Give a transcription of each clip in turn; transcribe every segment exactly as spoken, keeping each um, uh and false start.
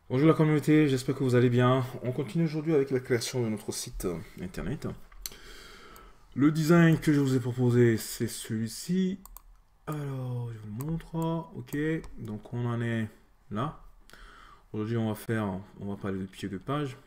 Bonjour la communauté, j'espère que vous allez bien. On continue aujourd'hui avec la création de notre site euh, internet. Le design que je vous ai proposé, c'est celui-ci. Alors, je vous montre. Ok, donc on en est là. Aujourd'hui, on va faire, on va parler de pied de page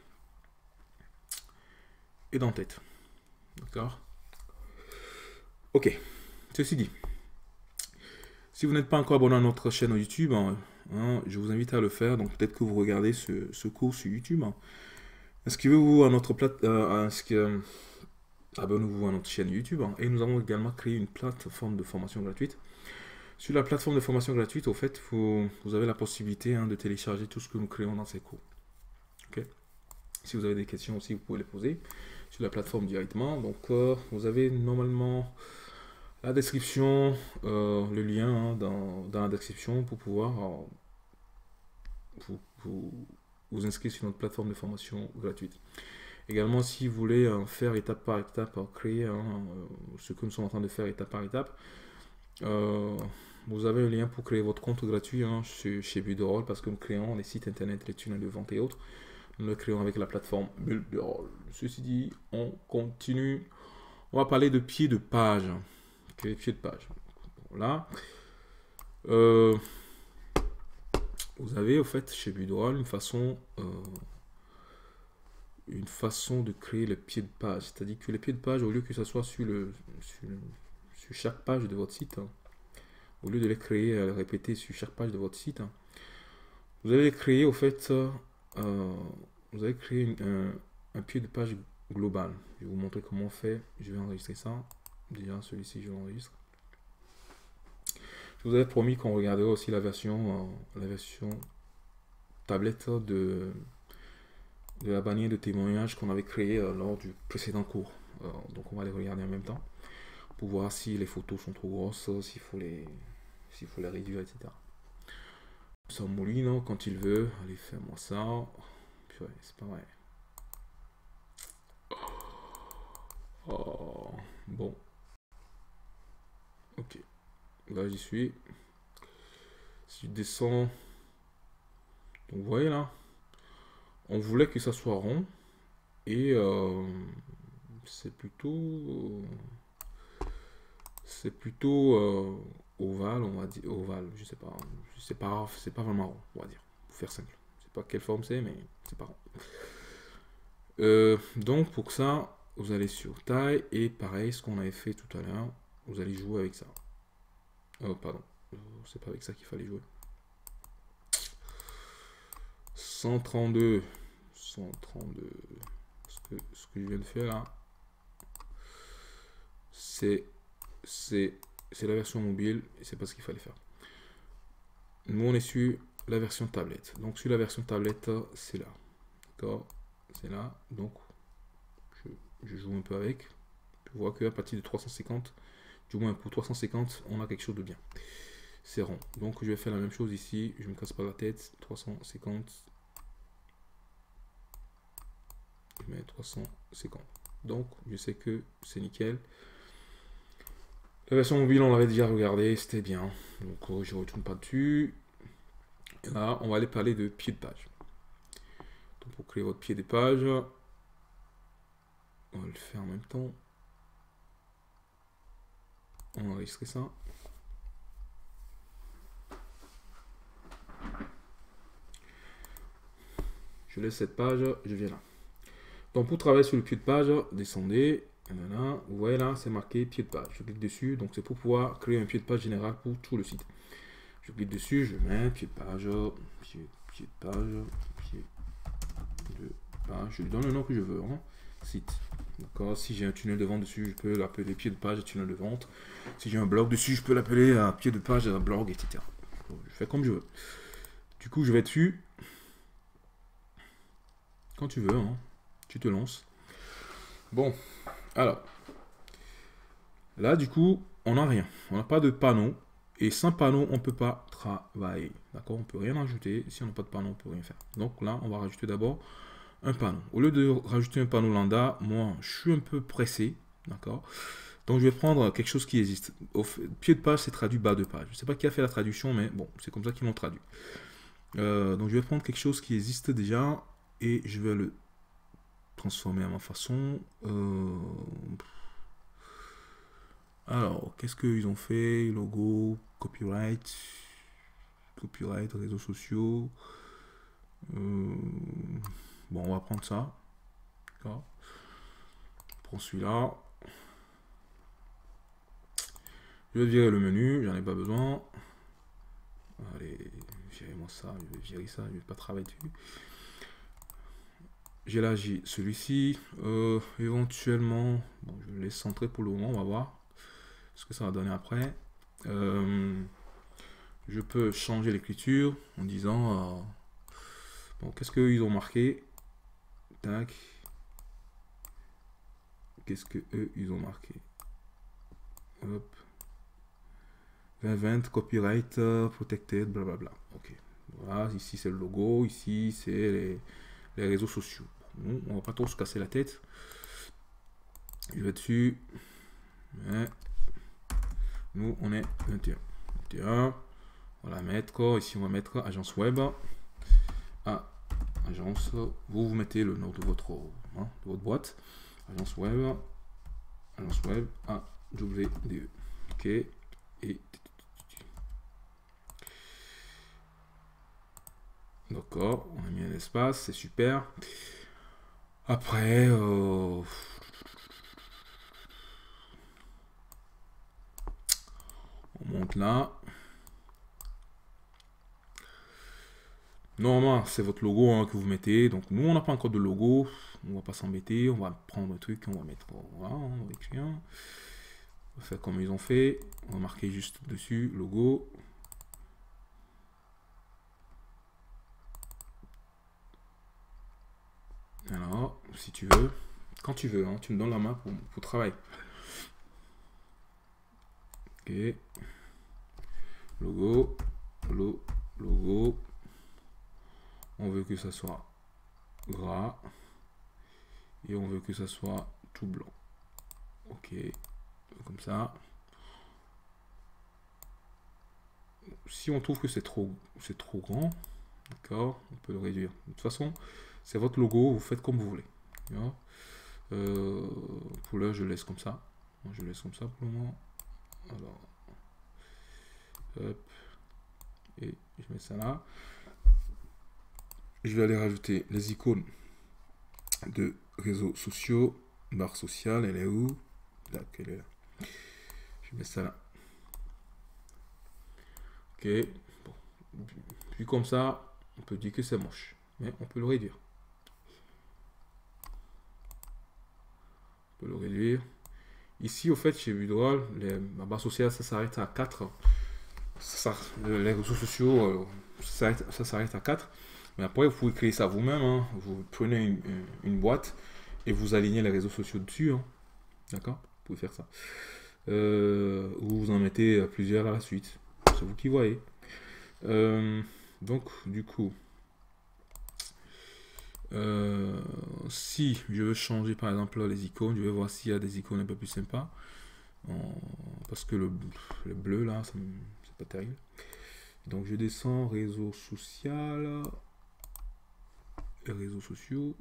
et d'en-tête. D'accord. Ok, ceci dit, si vous n'êtes pas encore abonné à notre chaîne YouTube, hein, hein, je vous invite à le faire. Donc peut-être que vous regardez ce, ce cours sur YouTube. Hein. Inscrivez-vous à notre plate, euh, inscri- abonnez-vous à notre chaîne YouTube. Hein. Et nous avons également créé une plateforme de formation gratuite. Sur la plateforme de formation gratuite, au fait, vous, vous avez la possibilité hein, de télécharger tout ce que nous créons dans ces cours. Okay. Si vous avez des questions aussi, vous pouvez les poser sur la plateforme directement. Donc, euh, vous avez normalement la description, euh, le lien hein, dans, dans, la description pour pouvoir euh, vous, vous, vous inscrire sur notre plateforme de formation gratuite. Également, si vous voulez euh, faire étape par étape, euh, créer hein, euh, ce que nous sommes en train de faire étape par étape, euh, vous avez un lien pour créer votre compte gratuit hein, chez, chez Builderall parce que nous créons les sites internet, les tunnels de vente et autres. Nous le créons avec la plateforme Builderall. Ceci dit, on continue. On va parler de pied de page. Okay, pied de page. Là, euh, vous avez au fait chez Builderall une façon, euh, une façon de créer le pied de page. C'est-à-dire que les pieds de page, au lieu que ce soit sur, le, sur, le, sur chaque page de votre site, hein, au lieu de les créer et les répéter sur chaque page de votre site, hein, vous allez créer au fait, euh, vous allez créer une, un, un pied de page global. Je vais vous montrer comment on fait. Je vais enregistrer ça. Déjà, celui-ci, je l'enregistre. Je vous avais promis qu'on regarderait aussi la version, euh, la version tablette de, de la bannière de témoignage qu'on avait créée euh, lors du précédent cours. Euh, donc, on va les regarder en même temps pour voir si les photos sont trop grosses, s'il faut les, s'il faut les réduire, et cetera. Ça mouline quand il veut. Allez, fais-moi ça. Puis ouais, c'est pas vrai. Oh, bon. Ok. Là, j'y suis. Si je descends. Donc, vous voyez là. On voulait que ça soit rond. Et euh, c'est plutôt. C'est plutôt euh, ovale, on va dire. Ovale, je sais pas. C'est pas, c'est pas vraiment rond, on va dire. Pour faire simple. Je sais pas quelle forme c'est, mais c'est pas rond. Euh, donc, pour ça, vous allez sur taille. Et pareil, ce qu'on avait fait tout à l'heure. Vous allez jouer avec ça. Oh, pardon. C'est pas avec ça qu'il fallait jouer. cent trente-deux. cent trente-deux. Ce que, ce que je viens de faire là, c'est c'est la version mobile et c'est pas ce qu'il fallait faire. Nous, on est sur la version tablette. Donc, sur la version tablette, c'est là. D'accord. C'est là. Donc, je, je joue un peu avec. Je vois qu'à partir de trois cent cinquante, du moins pour trois cent cinquante, on a quelque chose de bien. C'est rond. Donc, je vais faire la même chose ici. Je me casse pas la tête. trois cent cinquante. Je mets trois cent cinquante. Donc, je sais que c'est nickel. La version mobile, on l'avait déjà regardé, c'était bien. Donc, je ne retourne pas dessus. Et là, on va aller parler de pied de page. Donc, pour créer votre pied de page, on va le faire en même temps. On va enregistrer ça. Je laisse cette page, je viens là. Donc, pour travailler sur le pied de page, descendez. Voilà, vous voyez là, c'est marqué pied de page. Je clique dessus, donc c'est pour pouvoir créer un pied de page général pour tout le site. Je clique dessus, je mets pied de page, pied, pied de page, pied de page. Je lui donne le nom que je veux, hein. Site. D'accord. Si j'ai un tunnel de vente dessus, je peux l'appeler pied de page, tunnel de vente. Si j'ai un blog dessus, je peux l'appeler un pied de page, un blog, et cetera. Je fais comme je veux. Du coup, je vais dessus. Quand tu veux, hein. Tu te lances. Bon, alors. Là, du coup, on n'a rien. On n'a pas de panneau. Et sans panneau, on ne peut pas travailler. D'accord. On ne peut rien ajouter. Si on n'a pas de panneau, on ne peut rien faire. Donc là, on va rajouter d'abord un panneau. Au lieu de rajouter un panneau lambda, moi, je suis un peu pressé. D'accord. Donc, je vais prendre quelque chose qui existe. Au pied de page, c'est traduit bas de page. Je ne sais pas qui a fait la traduction, mais bon, c'est comme ça qu'ils l'ont traduit. Euh, donc je vais prendre quelque chose qui existe déjà et je vais le transformer à ma façon. Euh, alors, qu'est-ce qu'ils ont fait? Logo, copyright, copyright, réseaux sociaux. Euh, bon, on va prendre ça. D'accord. Prends celui-là. Je vais virer le menu, j'en ai pas besoin. Allez, virez-moi ça, je vais virer ça, je vais pas travailler dessus. J'ai là, j'ai celui-ci. Euh, éventuellement, bon, je vais le laisse centrer pour le moment, on va voir ce que ça va donner après. Euh, je peux changer l'écriture en disant euh, bon, qu'est-ce qu'ils ont marqué. Tac. Qu'est-ce que eux ils ont marqué. Hop. vingt vingt, copyright uh, protected, blablabla. Ok. Voilà, ici c'est le logo, ici c'est les, les réseaux sociaux. Bon, on va pas trop se casser la tête. Je vais dessus. Mais nous, on est vingt et un. vingt et un. On va la mettre. Ici, on va mettre agence web. Ah, agence. Vous, vous mettez le nom de votre, hein, de votre boîte. Agence web. Agence web. A W D E. Ok. Et. D'accord. On a mis un espace. C'est super. Après. Euh, on monte là. Normalement, c'est votre logo hein, que vous mettez. Donc, nous, on n'a pas encore de logo. On va pas s'embêter. On va prendre un truc. On va mettre. Voilà, on va écrire. On va faire comme ils ont fait. On va marquer juste dessus logo. Alors, si tu veux. Quand tu veux, hein, tu me donnes la main pour, pour travailler. Ok. Logo. Lo, logo. On veut que ça soit gras. Et on veut que ça soit tout blanc. Ok. Comme ça. Si on trouve que c'est trop, c'est trop grand, d'accord, on peut le réduire. De toute façon, c'est votre logo, vous faites comme vous voulez. Euh, pour l'heure, je laisse comme ça. Moi, je laisse comme ça pour le moment. Alors, hop, et je mets ça là. Je vais aller rajouter les icônes de réseaux sociaux. Barre sociale, elle est où? Là, elle est là. Je mets ça là. Ok. Bon. Puis comme ça, on peut dire que c'est moche. Mais on peut le réduire. On peut le réduire. Ici, au fait, chez Budroll, la barre sociale, ça s'arrête à quatre. Ça, les réseaux sociaux, euh, ça s'arrête à quatre. Mais après, vous pouvez créer ça vous-même. Hein. Vous prenez une, une boîte et vous alignez les réseaux sociaux dessus. Hein. D'accord? Vous pouvez faire ça. Euh, ou vous en mettez plusieurs à la suite. C'est vous qui voyez. Euh, donc, du coup, euh, si je veux changer par exemple les icônes, je vais voir s'il y a des icônes un peu plus sympas. En, parce que le, le bleu là, c'est pas terrible. Donc, je descends réseau social. Les réseaux sociaux.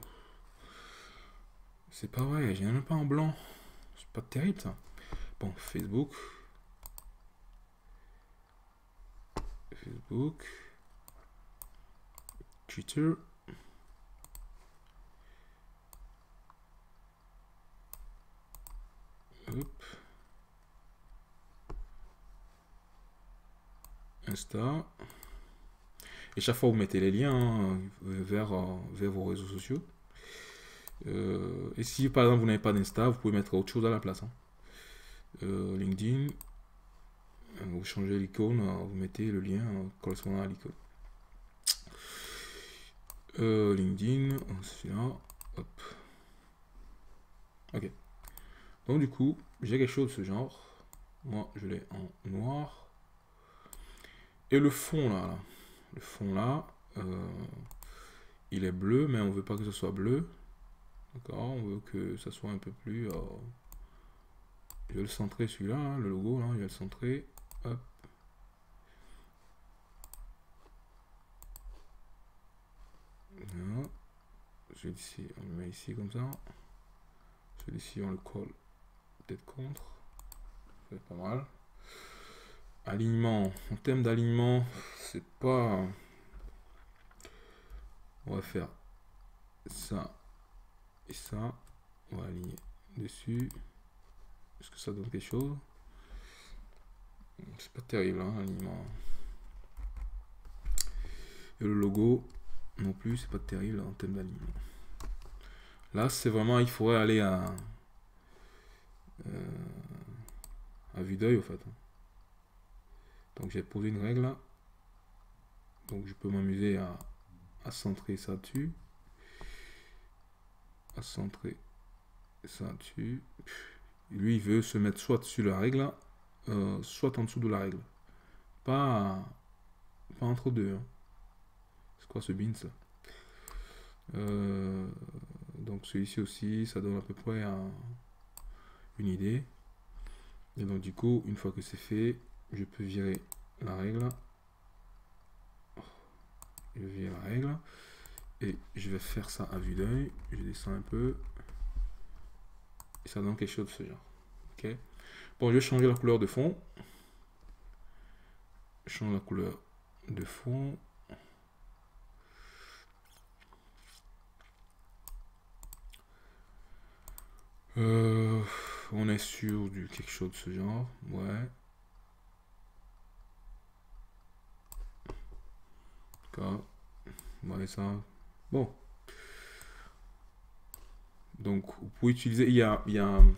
C'est pas vrai, j'ai même pas en blanc. C'est pas terrible ça. Bon, Facebook. Facebook. Twitter. Hop. Insta. Et chaque fois vous mettez les liens hein, vers, vers vos réseaux sociaux. Euh, et si par exemple vous n'avez pas d'Insta, vous pouvez mettre autre chose à la place. Hein. Euh, LinkedIn. Vous changez l'icône, vous mettez le lien correspondant à l'icône. Euh, LinkedIn, celui-là, hop. Ok. Donc du coup, j'ai quelque chose de ce genre. Moi, je l'ai en noir. Et le fond là, là le fond là, euh, il est bleu, mais on veut pas que ce soit bleu. D'accord, on veut que ça soit un peu plus. Euh... Je vais le centrer celui-là, hein, le logo là, je vais le centrer. Hop. Voilà. Celui-ci, on le met ici comme ça. Celui-ci, on le colle peut-être contre. C'est pas mal. Alignement. En termes d'alignement, c'est pas... On va faire ça et ça. On va aligner dessus. Est-ce que ça donne quelque chose? C'est pas terrible, hein, l'alignement. Et le logo, non plus, c'est pas terrible en termes d'alignement. Là, c'est vraiment, il faudrait aller à, euh, à vue d'œil, au fait. Donc, j'ai posé une règle là. Donc, je peux m'amuser à, à centrer ça dessus. À centrer ça dessus. Lui, il veut se mettre soit sur la règle, euh, soit en dessous de la règle. Pas, pas entre deux. Hein. C'est quoi ce bin, ça? Euh, donc celui-ci aussi, ça donne à peu près un, une idée. Et donc du coup, une fois que c'est fait, je peux virer la règle. Je vire la règle. Et je vais faire ça à vue d'œil. Je descends un peu. Et ça donne quelque chose de ce genre. Ok. Bon, je vais changer la couleur de fond. Je change la couleur de fond. Euh, on est sur du quelque chose de ce genre, ouais. D'accord. Ouais, ça. Bon. Donc, vous pouvez utiliser. Il y a. Il y a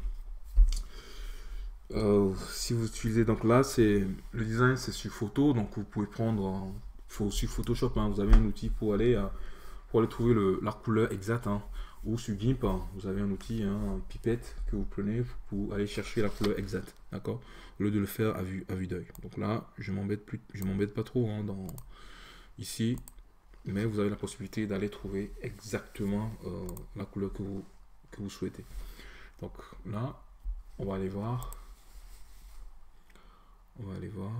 euh, si vous utilisez. Donc là, c'est. Le design, c'est sur photo. Donc, vous pouvez prendre. Faut, sur Photoshop, hein, vous avez un outil pour aller. Euh, pour aller trouver le, la couleur exacte. Hein. Ou sur GIMP, hein, vous avez un outil, hein, un pipette que vous prenez pour aller chercher la couleur exacte, d'accord, au lieu de le faire à vue à vue d'œil. Donc là, je m'embête plus, je m'embête pas trop hein, dans ici, mais vous avez la possibilité d'aller trouver exactement euh, la couleur que vous que vous souhaitez. Donc là, on va aller voir, on va aller voir.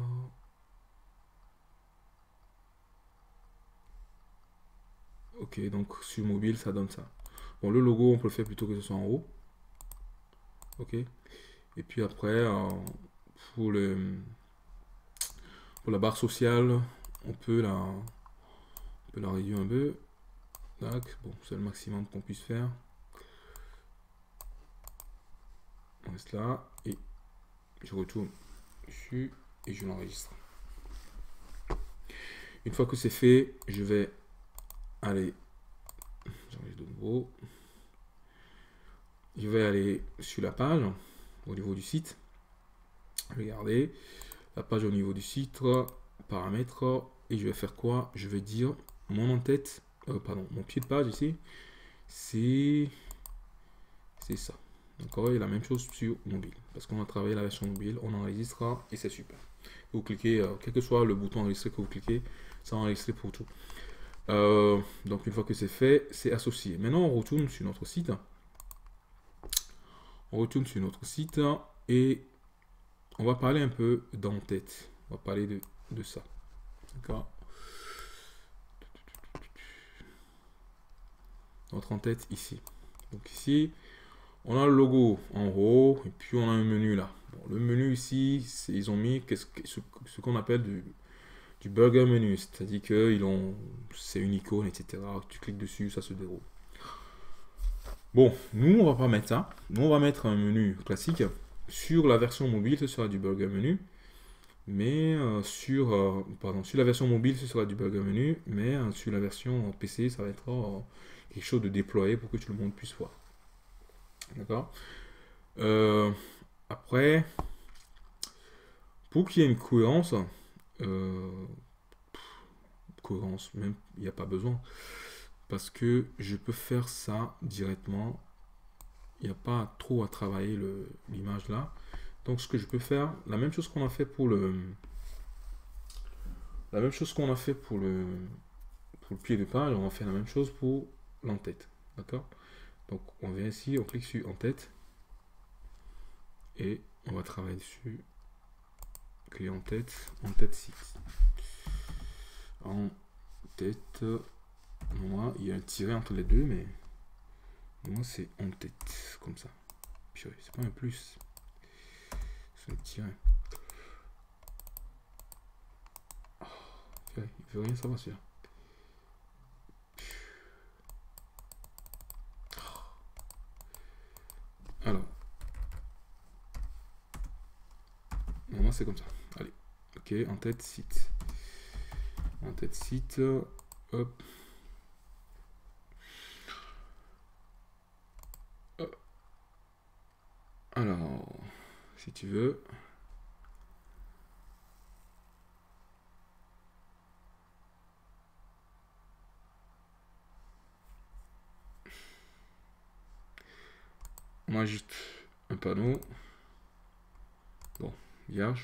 Ok, donc sur mobile, ça donne ça. Bon, le logo, on peut le faire plutôt que ce soit en haut. Ok. Et puis après, euh, pour, le, pour la barre sociale, on peut la, on peut la réduire un peu. Tac. Bon, c'est le maximum qu'on puisse faire. On reste là. Et je retourne dessus et je l'enregistre. Une fois que c'est fait, je vais aller... J'enregistre de nouveau. Je vais aller sur la page, au niveau du site. Regardez, la page au niveau du site, paramètres, et je vais faire quoi? Je vais dire mon en-tête, euh, pardon, mon pied de page ici, c'est c'est ça. D'accord, et la même chose sur mobile, parce qu'on a travaillé la version mobile, on enregistre et c'est super. Vous cliquez, euh, quel que soit le bouton enregistrer que vous cliquez, ça enregistre pour tout. Euh, donc une fois que c'est fait, c'est associé. Maintenant on retourne sur notre site. On retourne sur notre site et on va parler un peu d'en-tête. On va parler de, de ça. D'accord. Notre en-tête ici. Donc ici, on a le logo en haut et puis on a un menu là. Bon, le menu ici, ils ont mis ce, ce qu'on appelle du, du burger menu. C'est-à-dire que ont, c'est une icône, et cetera. Tu cliques dessus, ça se déroule. Bon, nous, on va pas mettre ça. Nous, on va mettre un menu classique. Sur la version mobile, ce sera du burger menu. Mais euh, sur, euh, pardon, sur la version mobile, ce sera du burger menu. Mais euh, sur la version P C, ça va être euh, quelque chose de déployé pour que tout le monde puisse voir. D'accord. euh, Après, pour qu'il y ait une cohérence, euh, cohérence, même, il n'y a pas besoin. Parce que je peux faire ça directement. Il n'y a pas trop à travailler l'image là. Donc ce que je peux faire, la même chose qu'on a fait pour le la même chose qu'on a fait pour le pour le pied de page, on va faire la même chose pour l'en-tête. D'accord? Donc on vient ici, on clique sur en-tête et on va travailler dessus. Clic en-tête, en-tête site. En-tête Moi, il y a un tiret entre les deux, mais moi, c'est en tête, comme ça. Purée, c'est pas un plus. C'est un tiret. Oh, il veut rien savoir, celui-là. Alors. Moi, c'est comme ça. Allez. Ok, en tête, site. En tête, site. Hop. Alors, si tu veux. On ajoute un panneau. Bon, vierge.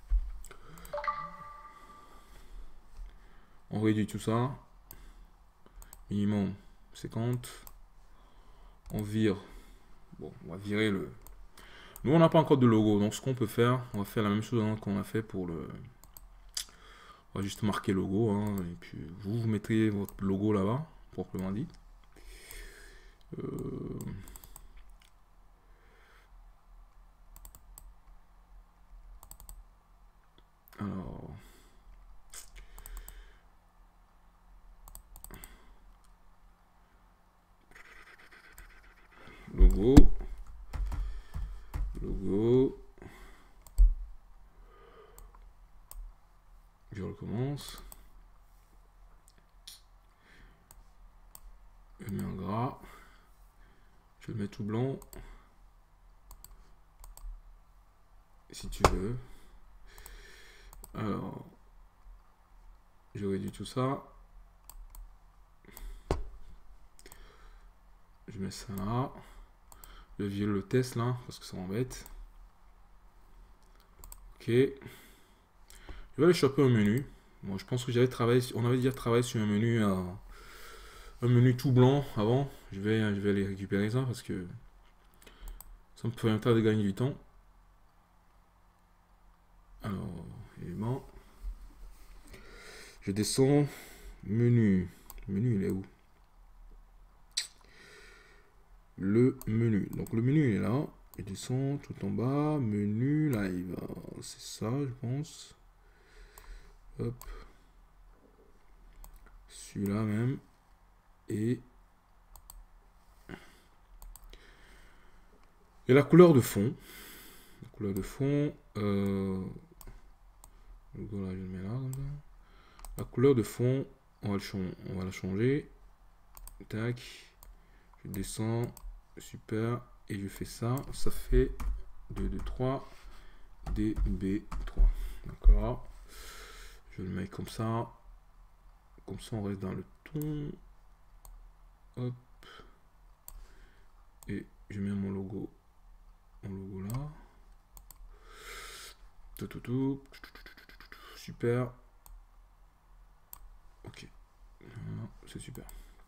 On réduit tout ça. Minimum cinquante. On vire. Bon, on va virer le... Nous, on n'a pas encore de logo. Donc, ce qu'on peut faire, on va faire la même chose qu'on a fait pour le... On va juste marquer logo. Hein, et puis, vous, vous mettrez votre logo là-bas, proprement dit. Euh... Alors... Logo. Logo. Je recommence. Je mets en gras. Je le mets tout blanc. Si tu veux. Alors. Je réduis tout ça. Je mets ça là. Je viole le test là, parce que ça m'embête. Ok. Je vais aller choper un menu. Bon, je pense que j'avais travaillé, on avait déjà travaillé sur un menu, euh, un menu tout blanc avant. Je vais, je vais aller récupérer ça parce que ça me permettra de gagner du temps. Alors, élément. Je descends. Menu. Menu, il est où? Le menu. Donc le menu il est là. Il descend tout en bas. Menu live. C'est ça, je pense. Hop. Celui-là même. Et... Et la couleur de fond. La couleur de fond. Euh... Le logo là, je le mets là comme ça. La couleur de fond, on va, le on va la changer. Tac. Je descends. Super. Et je fais ça. Ça fait deux, deux, trois. D B trois. D'accord. Je le mets comme ça. Comme ça, on reste dans le ton. Hop. Et je mets mon logo. Mon logo là. Tout, tout, tout. Super. Ok. C'est super.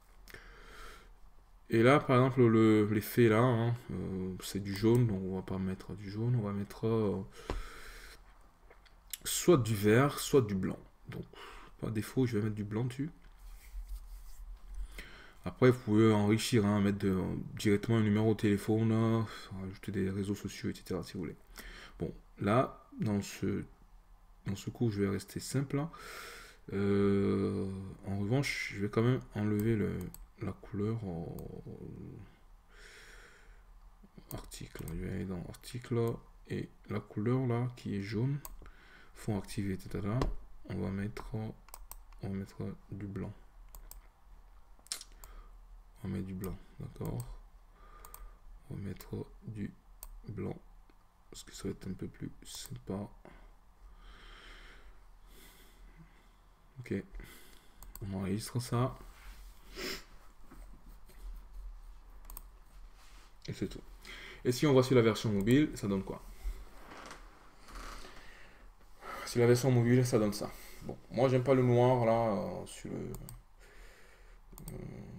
Et là, par exemple, l'effet là, hein, euh, c'est du jaune, donc on va pas mettre du jaune, on va mettre euh, soit du vert, soit du blanc. Donc, par défaut, je vais mettre du blanc dessus. Après, vous pouvez enrichir, hein, mettre de, directement un numéro de téléphone, hein, ajouter des réseaux sociaux, et cetera si vous voulez. Bon, là, dans ce, dans ce coup, je vais rester simple. Hein. Euh, en revanche, je vais quand même enlever le, la couleur en article. Je vais aller dans article et la couleur là qui est jaune, fond activé, et cetera. On va mettre, on va mettre du blanc. On va mettre du blanc, d'accord. On va mettre du blanc parce que ça va être un peu plus sympa. Ok, on enregistre ça. Et c'est tout. Et si on va sur la version mobile, ça donne quoi? Sur la version mobile, ça donne ça. Bon, moi j'aime pas le noir là euh, sur le. Euh,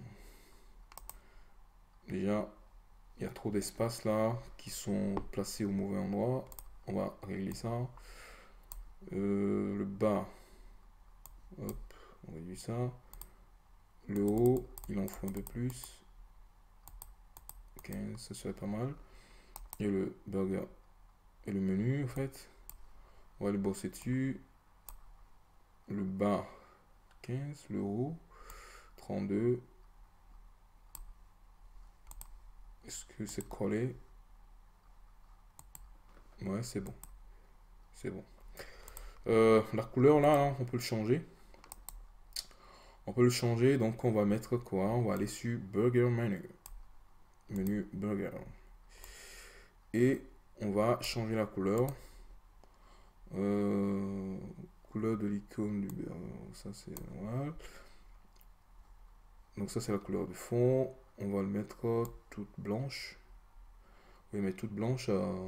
déjà, il y a trop d'espace là qui sont placés au mauvais endroit. On va régler ça. Euh, le bas. Hop, on réduit ça. Le haut, il en faut un peu plus. quinze, ça serait pas mal. Et le burger et le menu, en fait. On va le bosser dessus. Le bas, quinze. Le haut, trente-deux. Est-ce que c'est collé? Ouais, c'est bon. C'est bon. Euh, la couleur, là, hein, on peut le changer. On peut le changer, donc on va mettre quoi? On va aller sur Burger Menu. Menu Burger. Et on va changer la couleur. Euh, couleur de l'icône du burger. Ça, c'est normal. Donc ça, c'est la couleur du fond. On va le mettre toute blanche. Oui, mais toute blanche. Euh,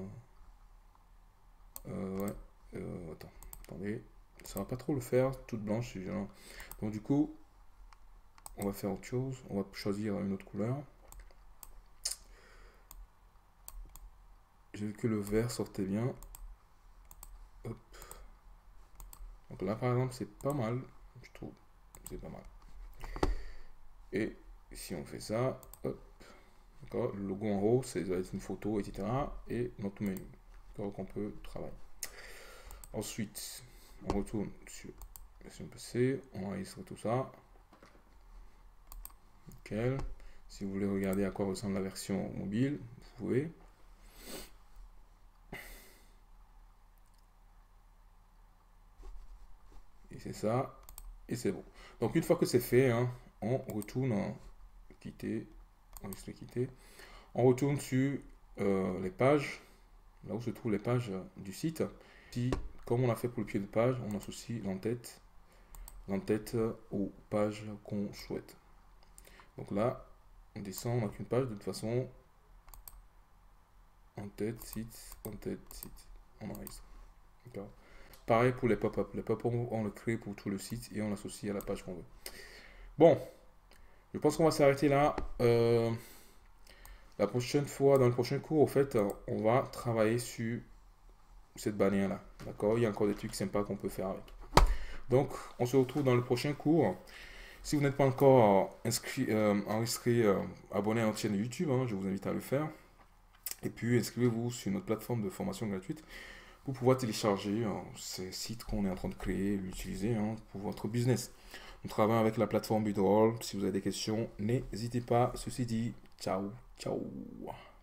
euh, ouais. Euh, attends, attendez. Ça va pas trop le faire. Toute blanche, c'est gênant. Donc du coup, on va faire autre chose. On va choisir une autre couleur. J'ai vu que le vert sortait bien. Hop. Donc là, par exemple, c'est pas mal. Je trouve. C'est pas mal. Et si on fait ça, hop. D'accord. Le logo en haut, ça va être une photo, et cetera. Et notre menu. D'accord, qu'on peut travailler. Ensuite, on retourne sur version P C. On enregistre tout ça. Nickel. Si vous voulez regarder à quoi ressemble la version mobile, vous pouvez. Et c'est ça. Et c'est bon. Donc une fois que c'est fait, hein, on retourne en quitter. On laisse le quitter. On retourne sur euh, les pages. Là où se trouvent les pages du site. Si, comme on a fait pour le pied de page, on associe l'entête l'entête aux pages qu'on souhaite. Donc là, on descend, on n'a qu'une page. De toute façon, en-tête, site, en-tête, site. On enregistre. D'accord. Pareil pour les pop-up. Les pop-up, on le crée pour tout le site et on l'associe à la page qu'on veut. Bon, je pense qu'on va s'arrêter là. Euh, la prochaine fois, dans le prochain cours, au fait, on va travailler sur cette bannière-là. D'accord? Il y a encore des trucs sympas qu'on peut faire avec. Donc, on se retrouve dans le prochain cours. Si vous n'êtes pas encore inscrit, euh, enregistré, euh, abonné à notre chaîne YouTube, hein, je vous invite à le faire. Et puis, inscrivez-vous sur notre plateforme de formation gratuite pour pouvoir télécharger euh, ces sites qu'on est en train de créer et l'utiliser hein, pour votre business. On travaille avec la plateforme Bidroll. Si vous avez des questions, n'hésitez pas. Ceci dit, ciao, ciao.